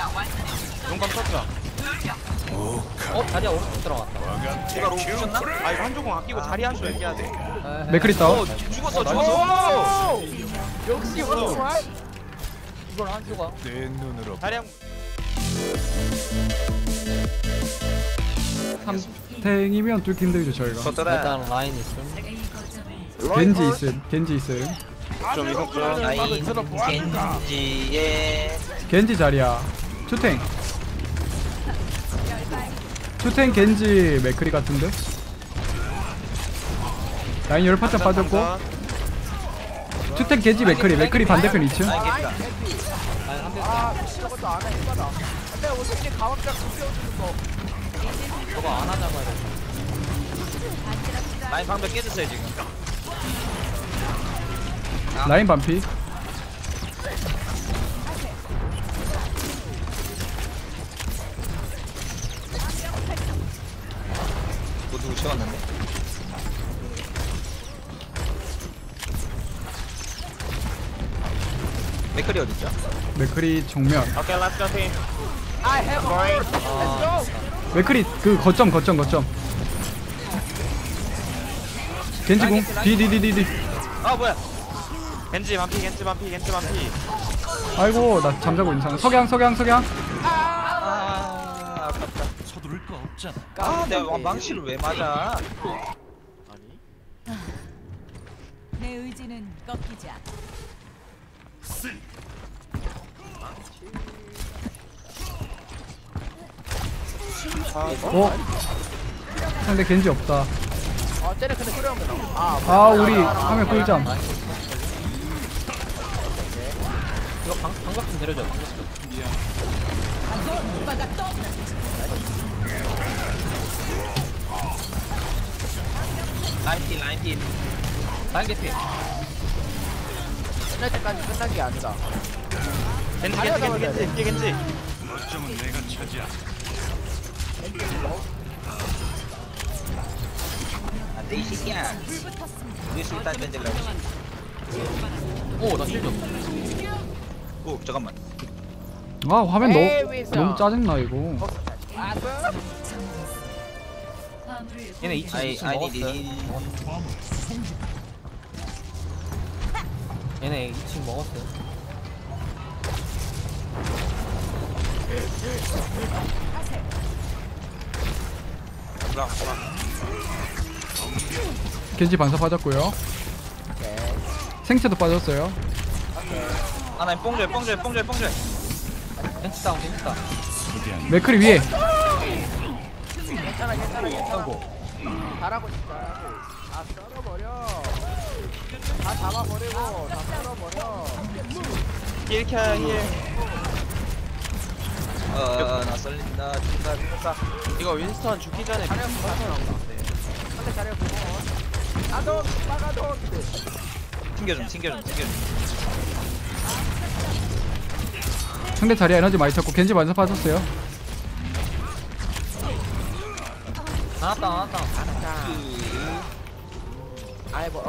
용감 썼죠? 자리야 오른쪽 들어갔다. 제가 로우 부셨나? 아 이거 한조공 아끼고 자리 한조 얘기해야 돼. 맥크리 다운. 죽었어. 역시 오른쪽. 이걸 한조가. 내 눈으로 자리 한. 3탱이면 뚫기 힘들죠 저희가. 일단 라인 있음. 겐지 있음. 겐지 있음. 좀 이거 좀. 라인 겐지의 겐지 자리야. 투탱. 투탱 겐지 맥크리 같은데? 라인 열 파차 빠졌고. 투탱 겐지 맥크리. 맥크리 반대편 2층. 라인 한 대. 저것도 안 해. 이거다. 근데 어떻게 가방장 굽혀주는 거. 저거 안 하자마자. 라인 방벽 깨졌어요 지금. 라인 반피. 뭐 누구 채웠는데? 맥클이 어딨죠? 맥크리 정면. 오케이, 렛츠 고 팀. 맥크리 그 거점. 겐지 공. 디디디디디. 아 뭐야? 겐지 반피. 아이고 나 잠자고 있는 상황. 석양. 아 아깝다. 서두를 거 없잖아. 아 내가 망치를 왜 맞아? 내 의지는 꺾이지 않아. 상대 겐지 없다. 쟤네 근데 소리하면 나. 아 우리 화면 꿀잠. 이거 방각 좀 내려줘. 라인팀. 라인 개피. 끝날 때까지 끝난 게 아니다. 겐지. 어쩌면 내가 차지한 안돼 이 새끼야. 우리 술탄 밴들라고. 오나 실드. 오 잠깐만. 아 화면 너무 짜증나 이거. 얘네 2층 I need 먹었어요. 얘네 2층 먹었어요. 겐지 반사 빠졌고요. 생체도 빠졌어요. 아나 뽕줘요. 벤치 다운. 맥크리 위에. 괜찮아. 잘하고 싶다. 다 썰어버려. 다 잡아버리고 다 썰어버려. 힐. 나 썰린다. 죽는다. 이거 윈스턴 죽기 전에 자리야 보고. 한대 자리야 보고. 아돈 막아돈. 튕겨줌. 상대 자리에 에너지 많이 찼고 겐지 반사 빠졌어요. 나왔다. 아이 뭐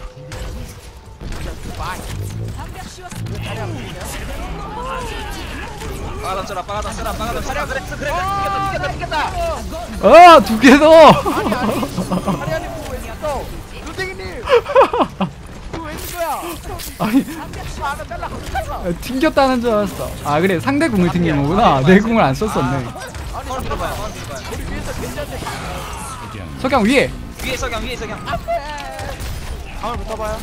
빠가담 쓰라. 그래. 튕겼다. 아 두 개 더. 하리아님 보고 있어. 루댕이님. 그거 왜 있는 거야? 아니 아까 잘라. 튕겼다는 줄 알았어. 아 그래 상대 궁을 튕긴 거구나. 내 궁을 안 썼었네. 파울 들어봐요. 우리 위에서 괜찮네. 석양 위에. 위에 석양. 방을 붙어봐요.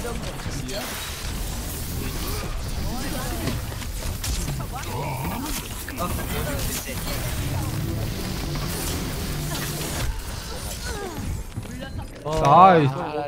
아이.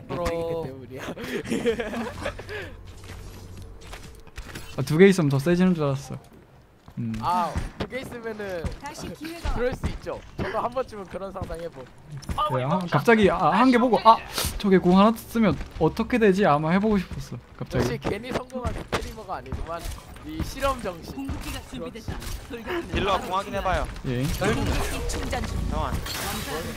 두 개 있으면 더 세지는 줄 알았어. 두 개 있으면은 다시 기회가 그럴 수 있죠. 저도 한 번쯤은 그런 상상 해본. 네, 갑자기 한 개 보고 저게 공 하나 쓰면 어떻게 되지 아마 해보고 싶었어. 역시 갑자기. 괜히 성공한 스트리머가 아니지만 이 실험 정신. 궁극기가 준비됐다. 딜러 공 확인해봐요. 예. 충전 중. 형아.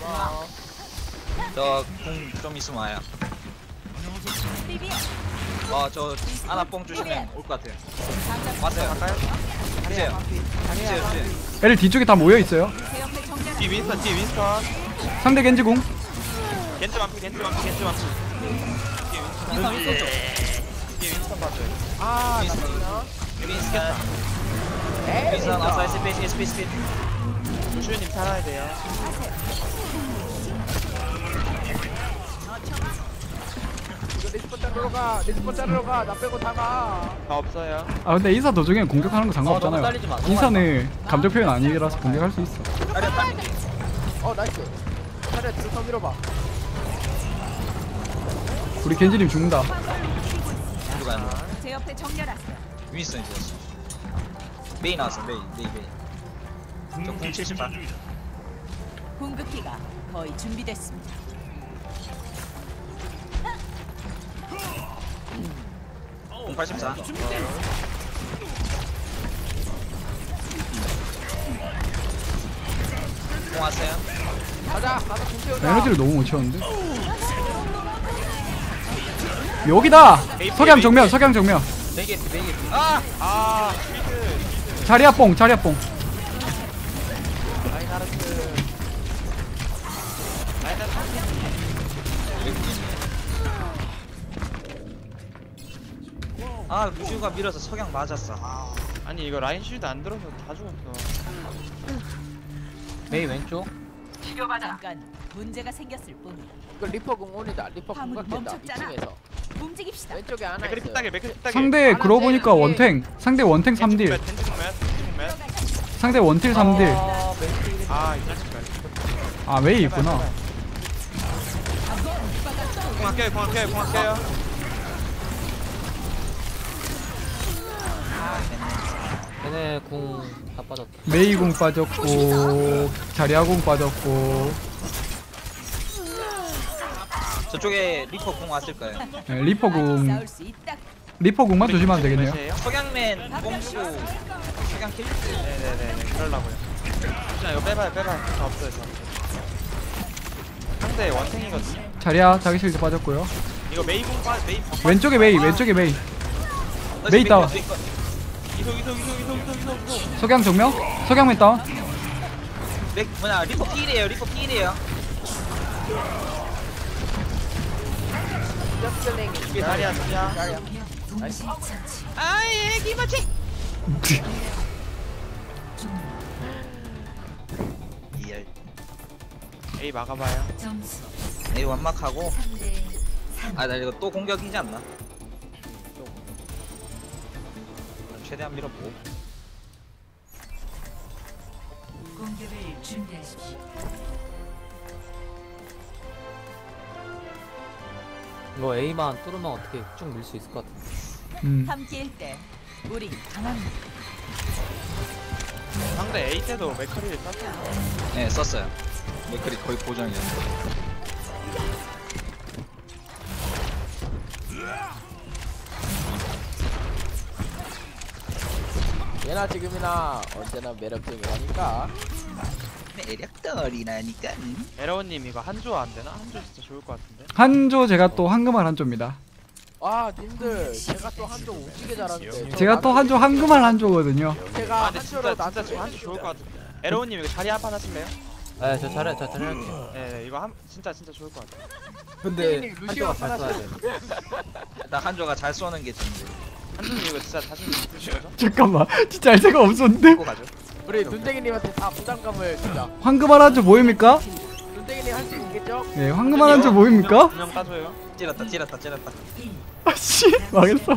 저궁 좀 있으면 와요. 저 하나 뽕 주시면 올 것 같아요. 장작 왔어요. 갈까요? 주세요. 주세요. 주세요. 애들 뒤쪽에 다 모여 있어요. 제 옆에 정렬. 뒤 윈스턴 뒤 윈스턴. 상대 겐지궁. 겐지 완피 겐지 완피 겐지 완피. 윈스턴 윈스턴 쪽. 뒤에 윈스턴 봐줘요. 아, 나 윈스턴. 에이, 윈스턴 아웃사이드 스페이스 스페이스. 루시우님 살아야 돼요. 이거 리스폰 자르러 가. 리스폰 자르러 가. 나 빼고 다 가. 다 없어요. 아 근데 인사 도중에 공격하는 거 상관없잖아요. 인사는 감정 표현 아니라서 공격할 수 있어. 나이스. 차례 뒤로 더 밀어봐. 우리 겐지님 죽는다. 누가 안 돼? 제 옆에 정렬하세요. 윈스턴이 죽었어. 메이 나왔어. 메이. 저궁 78. 공급기가 거의 준비됐습니다. 공 84. 공 왔어요. 가자. 가서 공 채우자. 에너지를 너무 못 채웠는데. 여기다. 석양 정면. 메이. 아! 쉴드. 자리야 뽕. 자리야 뽕. 라인하르트. 아, 루시우가 밀어서 석양 맞았어. 아. 아니 이거 라인 쉴드 안 들어서 다 죽었어. 메이 왼쪽. 잠깐 문제가 생겼을 뿐이야. 그 리퍼 공 온이다. 리퍼 화물이 공격된다. 멈췄잖아. 2층에서. 움직입시다. 왼쪽에 하나 맥크리 있어요. 피딱에 맥크리 피딱에. 상대 그러고 보니까 원탱. 상대 원탱 3딜. 겐지 공맷. 상대 원틸 3딜. 아, 이 자식들. 아 메이 있구나. 공 아껴요. 얘네 궁 다 빠졌다. 메이 궁 빠졌고 자리야 궁 빠졌고 저쪽에 리퍼 공 왔을 거예요. 네, 리퍼 궁. 싸울 수 있다. 리퍼 궁만 조심하면 되겠네요. 몇이에요? 석양맨 뽕 주고 석양 킬. 네네네. 그러려고요. 그냥 이거 빼봐요. 다 없어요. 상대 원탱이거든요. 자리야 자기 실드 빠졌고요. 이거 메이 공 메이. 왼쪽에 메이. 메이 다운. 이소. 석양 정면. 석양맨 다운. 리퍼 필이에요. 격전행이. 자리야. 아, 애기 맞지? 이열. A 막아봐요. 에이 완막하고. 아, 나 이거 또 공격이지 않나? 최대한 밀어보고. 공격을 준비하십시오. 이거 A만 뚫으면 어떻게 쭉 밀 수 있을 것 같아. 함께일 때 우리 강합니다. 상대 A 때도 맥커리를 땄어요. 네, 썼어요. 맥클이 거의 고정이었는데. 얘나 지금이나 언제나 매력적이라니까. 매력덩어리나니까. 에러우님 이거 한조 안 되나? 한조 진짜 좋을 것 같은데. 한조 제가 또 황금알 한조입니다. 아, 님들 제가 또 한쪽 오지게 잘하는데. 제가 또 한조 황금알 한조거든요. 제가 아, 근데 한쪽으로 진짜 나한테 지금 한조 좋을 것 같은데. 에러우님 이거 자리 한판 하실래요? 네, 저 잘할게요. 네, 이거 진짜 좋을 것 같아요. 근데 루시오 한조가 잘 써야 돼. 나 한조가 잘 쏘는 게 좋은데. 한조님 이거 진짜 자신 있으신 거죠? 잠깐만. 진짜 알 생각 없었는데. 끌고 가죠. 우리 눈탱이님한테 다 부담감을 주자. 황금알 한조 뭐입니까? 눈탱이님 할 수 있겠죠? 네, 황금알 한조 뭐입니까? 분명 따줘요. 찔렀다. 아씨 망했어.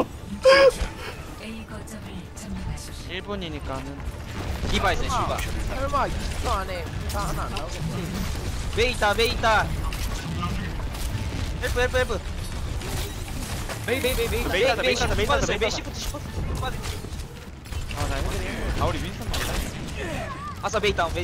1분이니까는 디바 있어요, 디바. 설마 20초 안에 부사 하나 안 나오겠지? 메이 있다. 헬프. 메이 시프트. 아, 나 힘드네. 아, 우리 윈스턴 맞다. 아싸, 메이 다운.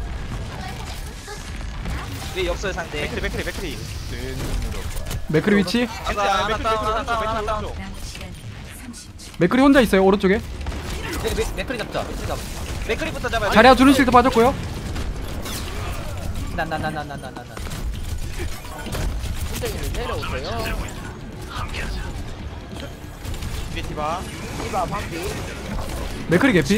메이 없어요, 상대. 맥크리. 맥크리 위치. 아싸, 하나 다운. 맥크리 혼자 있어요 오른쪽에. 맥크리 잡자. 맥크리부터 잡아야 돼. 자리야 주는 실드 빠졌고요. 난난난난난난난. 눈탱이님 내려오세요. 뒤에 디바. 이봐 방비. 맥크리 개피.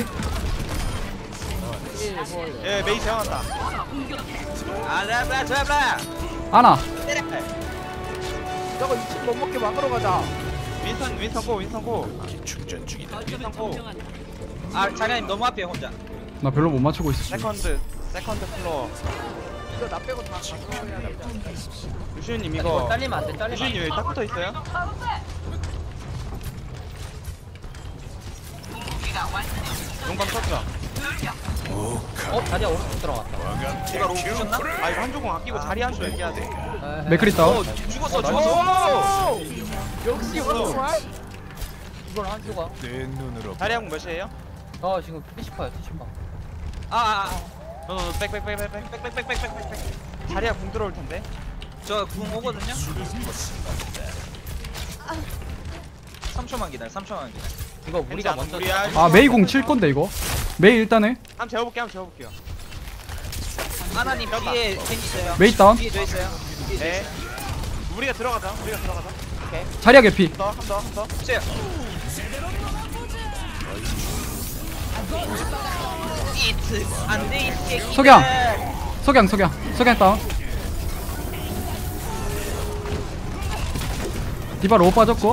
예, 메이 제왕한다. 아라브라 잡라. 아나. 저거 2층 못 먹게 막으러 가자. 윈선 고. 충전 중이다. 윈선 고. 아 자리님 너무 앞에 혼자. 나 별로 못 맞추고 있어. 지금. 세컨드 플로어. 이거 나 빼고 다 가져야 된다. 루시우님 이거 이거. 잘리면 안돼 잘리면 루시우님 여기 딱 붙어 있어요? 용감 썼죠? 자리야 오른쪽 들어갔다. 제가 로우 부셨나? 아 이거 한조공 아끼고 자리 한조 얘기해야 돼. 맥크리 다운. 죽었어. 역시 원스와이. 이걸 한 조각. 내 눈으로 자리 한공 몇이에요? 아 지금 피시파야 피시파. 빽빽빽빽빽빽빽빽빽. 자리야 공 들어올 텐데. 저궁 오거든요. 3초만 기다려. 3초만 기다려. 이거 우리가 먼저. 아 메이 공 칠 건데 이거. 메이 일단해. 한번 재워볼게요. 하나님 뒤에 생기세요. 메이 다운. 뒤에 저 있어요. 네. 우리가 들어가자. 자리야 개피. 한 더. 쎄. 이트 안돼 이 새끼. 석양 다운. 디바 로우 빠졌고.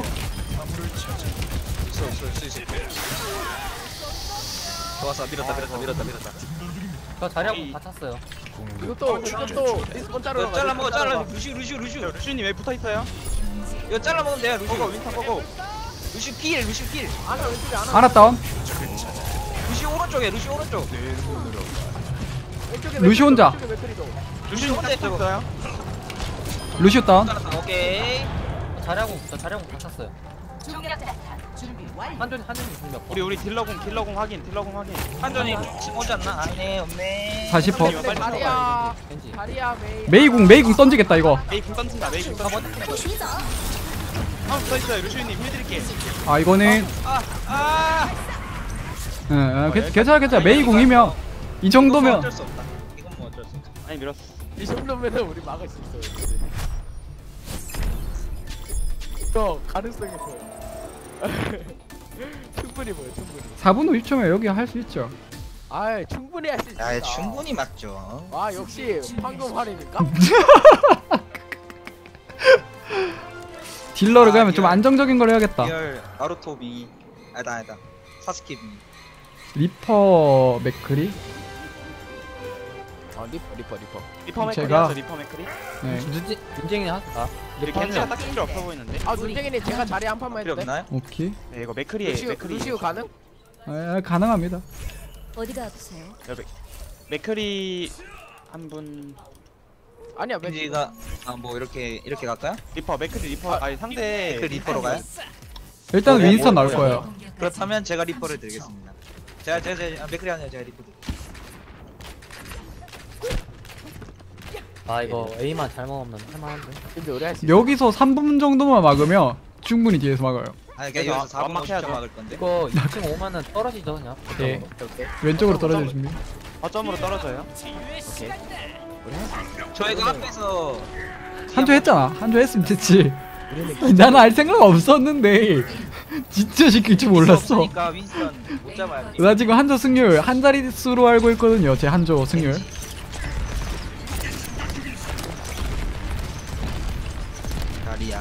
좋았어. 밀었다. 저 자리하고 다 찼어요. 이것도 리스폰 자르러 가자. 잘라 먹어. 루시우. 루시우님 왜 붙어 있어요? 이거 잘라 먹으면 돼요. 고고 루시우. 윈선 고고. 루시우 필. 아나 왼쪽에 아나 다운. 루시우 오른쪽에. 루시우 오른쪽. 내 눈으로 왼쪽에 루시 혼자. 왼쪽에 맥크리도. 루시우님 딱 붙어 있어요? 루시오 다운. 잘랐다. 오케이. 자리하고 다 찼어요. 준비 완료. 한존 무슨 몇 번? 우리 딜러공 확인. 한전이 오지 않나? 아니네 없네. 40%. 빨리 다리야. 왠지. 다리야 메이. 메이 공 던지겠다 이거. 메이 공 던진다. 한번 붙어 있어요. 루시우님 힐 드릴게. 아 이거는 괜찮아. 메이 공이면 이 정도면 어쩔 수 없다. 이건 뭐 어쩔 수 없다. 아니 밀었어. 이 정도면은 우리 막을 수 있어. 저 가능성이 있어요. 충분히 뭐요, 충분히. 4분 50초면 여기 할 수 있죠. 아, 충분히 할 수 있어. 아 충분히 맞죠. 와, 역시 황금활이니까. 딜러를 가면 리얼. 좀 안정적인 걸 해야겠다. 리얼 나루토비. 아니다. 사스케비. 리퍼 맥크리. 리퍼. 리퍼 맥크리 제가- 하죠. 리퍼 맥크리. 네. 윤쟁이 하다. 우리 겐지가 딱 필요 없어 보이는데. 아, 눈쟁이님 제가 자리 한 판만 필요 해도 돼? 없나요? 오케이. 네 이거 맥크리. 루시우 가능? 가능합니다. 어디가 아프세요? 맥크리 한 분. 아니야, 겐지가 뭐 이렇게 갈까요? 맥크리 리퍼. 아니 상대. 그 리퍼로 가요? 일단 뭐야, 윈스턴 나올 뭐야, 거예요. 그렇다면 제가 리퍼를 드리겠습니다. 제가 맥크리 아니라 제가 리퍼. 아 이거 A만 잘 먹으면 할만한데. 근데 우리 할 수 있어. 여기서 3분 정도만 막으면 충분히 뒤에서 막아요. 아 그래서 그러니까 여기서 4분 완막해야죠. 50초 막을 건데. 이거 2층 오면은 떨어지죠 그냥. 네. 오케이. 왼쪽으로 떨어져 주시면. 거점으로 떨어져요. 저희가 앞에서 한조 했잖아. 한조 했으면 됐지. 나는 알 생각 없었는데 진짜 시킬 줄 몰랐어. 없으니까 윈스턴 못 잡아요. 나 지금 한조 승률 한 자릿수로 알고 있거든요. 제 한조 승률. 다리야.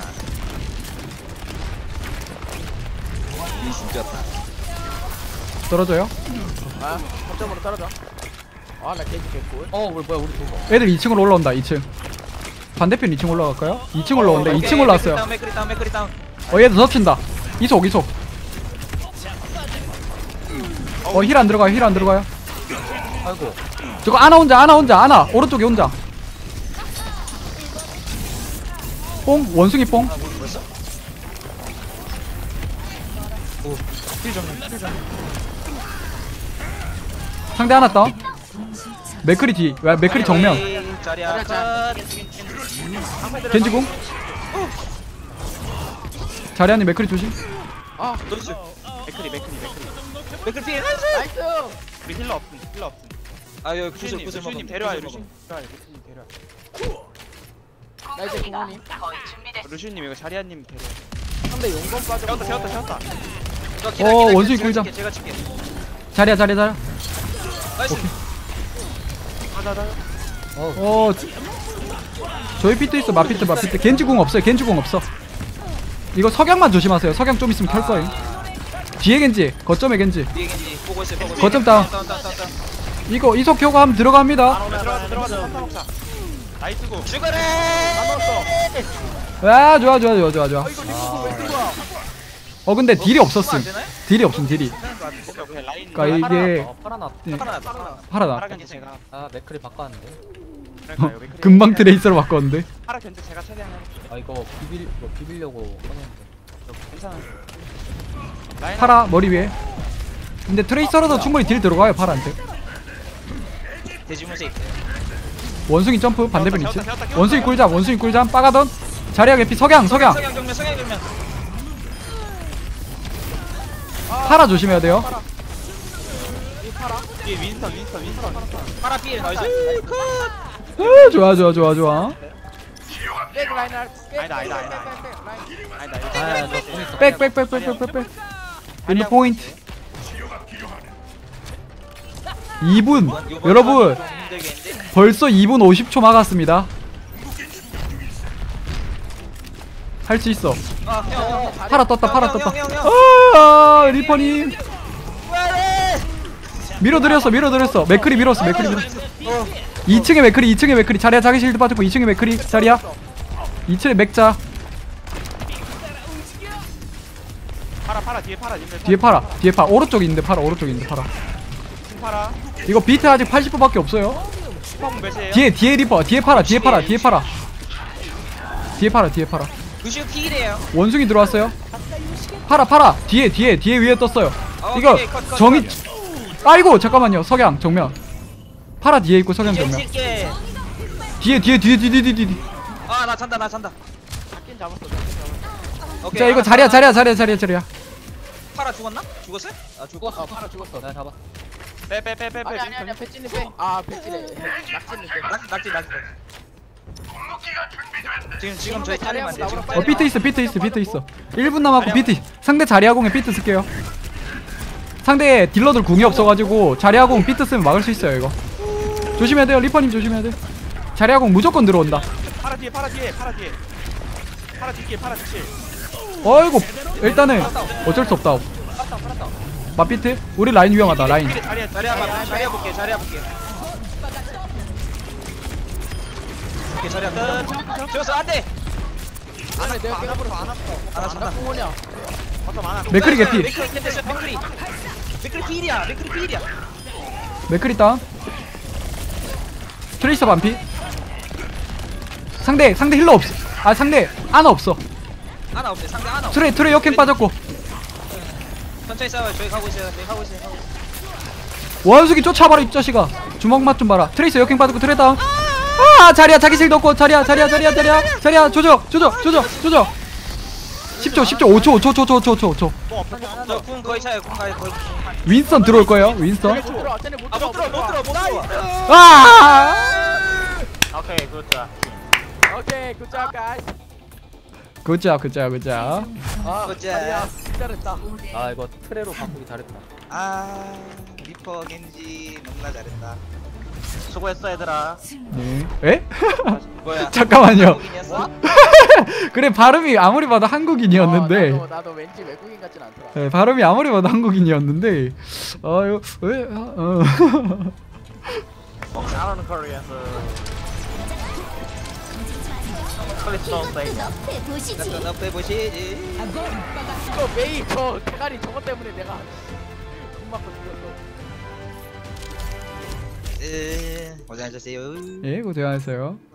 윈스턴 뛰었다. 떨어져요. 아, 거점으로 떨어져. 아, 나 개지 개꿀. 뭐야 우리 도거. 애들 2층으로 올라온다. 2층. 반대편 2층 올라갈까요? 2층 올라오는데 2층 올라왔어요. 맥크리 다운. 얘들 덮친다. 이속. 힐 안 들어가요. 아이고. 저거 아나 혼자. 오른쪽에 혼자. 뽕 원숭이 뽕. 벌써? 상대 하나 다운. 맥크리 뒤. 맥크리 정면. 자리야. 겐지궁. 자리안님 맥크리 조심. 아, 맥크리. 맥크리 피해. 나이스. 우리 힐러 없음. 아 여기 루시우님 구슬 루시우님 데려와요. 루시우님 데려와요. 나 이제 공원이. 루시우님 이거 자리아님 데려. 상대 용검 빠졌고. 세웠다. 저 기다려, 원숭이 제가 꿀잠. 칠게, 제가 칠게. 자리야. 나이스. 저희 피트 있어. 마피트. 겐지 궁 없어요. 이거 석양만 조심하세요. 석양 좀 있으면 켤 거예요. 뒤에 겐지, 거점에 겐지. 뒤에 겐지 보고 있어요. 거점 다운. 이거 이석 켜고 하면 들어갑니다. 들어가자. 한타 먹자. 나이스고. 죽어라. 아, 좋아. 이거 리포 왜 뜬 거야? 근데 딜이 없었음. 안 되나요? 딜이 없음. 딜이. 오케이 라인. 그러니까 이게 파라나. 네, 파라. 파라다. 파라 견제 제가. 아 맥클이 바꿨는데. 그러니까요. 맥크리. 금방 트레이서로 바꿨는데. 파라 견제 제가 최대한 해볼게요. 아 이거 비비려고 꺼냈는데. 괜찮아. 라인 파라 머리 위에. 근데 트레이서라도 충분히 딜 들어가요. 파라한테. 돼지문세. 원숭이 점프 반대편 위치. 세웠다. 원숭이 꿀잠 빠가던. 자리야 개피 석양. 성형 정면. 파라 조심해야 돼요. 뒤에 윈스턴. 파라 피해. 나이스. 아, 좋아. 백 라인 할. 아니다. 라인. 아저 공 있어. 백. 엔드 포인트. 2분. 여러분 좀 힘들게 했는데. 벌써 2분 50초 막았습니다. 할 수 있어. 형. 파라 떴다. 형. 리퍼님 밀어드렸어. 맥크리 밀었어. 2층에 맥크리. 자리야 자기 실드 빠졌고 2층에 맥크리. 자리야 2층에 맥자. 파라 뒤에 파라. 뒤에 파라. 오른쪽에 있는데 파라. 파라. 이거 비트 아직 80%밖에 없어요. 슈퍼공 몇이에요? 뒤에 리퍼. 뒤에 파라. 루시오 피해래요. 원숭이 들어왔어요. 파라. 뒤에 위에 떴어요. 이거 오케이, 컷. 정이. 아이고 잠깐만요. 석양 정면. 파라 뒤에 있고 석양 정면. 칠게. 뒤에. 나 잔다. 잡긴 잡았어. 오케이. 자 이거 자리야. 파라 죽었나? 죽었어요? 죽었어. 파라 죽었어. 내가 잡아. 빼. 아니야 배지는 빼. 아 배지네. 낙지는 빼. 낙지. 지금 저희 타령 안 돼. 지금 비트 있어. 1분 남았고 비트. 상대 자리아공에 비트 쓸게요. 상대 딜러들 궁이 없어가지고 자리아공 비트 쓰면 막을 수 있어요 이거. 조심해야 돼요. 리퍼님 조심해야 돼. 자리아공 무조건 들어온다. 파라 뒤에. 파라 뒤에. 어이구 일단은 어쩔 수 없다. 맞비트. 우리 라인 위험하다. 라인. 자리야 볼게. 오케이, 자리야. 죽었어. 안 돼. 안에 내가 깨가버렸어. 안 나 공원이야. 맥크리 개피. 맥크리 필이야. 맥크리 다운. 트레이서 반피. 상대 힐러 없어. 상대 아나 없어. 하나 없어요. 상대 하나 없어. 트레 역행 빠졌고. 천천히 싸워요. 저희 가고 있어요. 원숭이 쫓아봐라 이 자식아. 주먹 맛 좀 봐라. 트레이서 역행 빠졌고 트레 다운. 자리야 자기 실드 없고. 자리야 조져 10초 5초. 저궁 거의 차요. 거의. 윈스턴 들어올 거예요. 윈스턴. 못 들어. 쟤네 못 못 들어. 들어. 오케이 굿자. 오케이 굿잡 가이스. 굿잡. 자리야 잘했다. 아 이거 트레로 바꾸기 잘했다. 리퍼 겐지 너무나 잘했다. 수고했어 얘들아. 네. 에? 뭐야? 잠깐만요. 한국인이었어? 그래 발음이 아무리 봐도 한국인이었는데. 나도 왠지 외국인 같진 않더라. 네, 발음이 아무리 봐도 한국인이었는데. 이거 왜? 잘하는 코리아에서. Please don't say. 너프 보시지. 이거 메이 저 대가리 저거 때문에 내가 공 맞고 죽였어. 고생하셨어요. 예, 고생하셨어요.